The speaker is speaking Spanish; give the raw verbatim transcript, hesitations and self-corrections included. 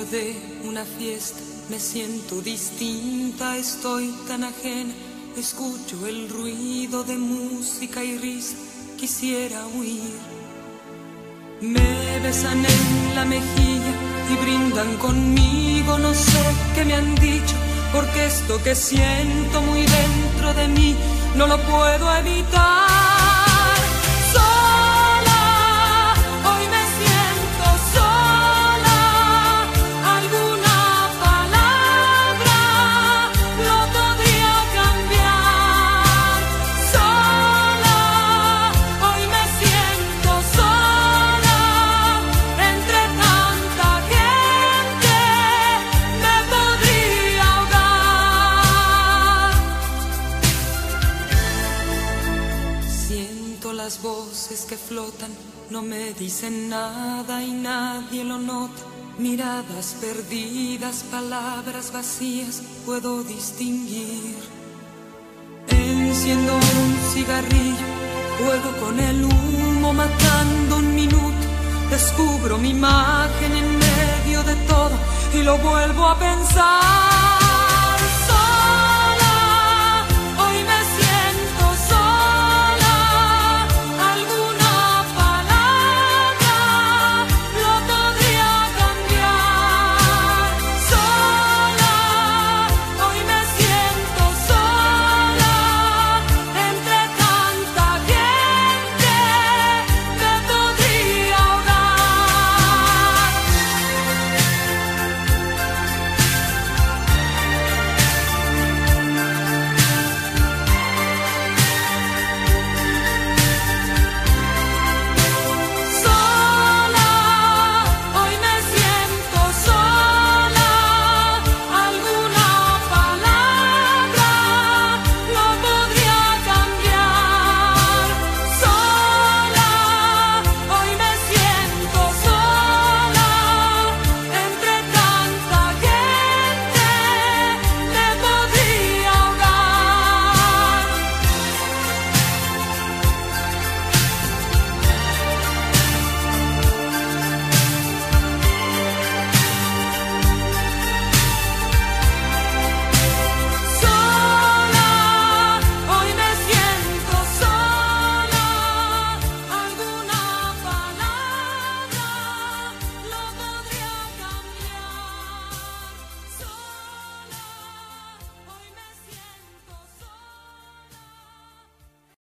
de una fiesta me siento distinta, estoy tan ajena, escucho el ruido de música y risa, quisiera huir. Me besan en la mejilla y brindan conmigo, no sé qué me han dicho, porque esto que siento muy dentro de mí no lo puedo evitar. Las voces que flotan no me dicen nada y nadie lo nota. Miradas perdidas, palabras vacías, puedo distinguir. Enciendo un cigarrillo, juego con el humo matando un minuto. Descubro mi imagen en medio de todo y lo vuelvo a pensar.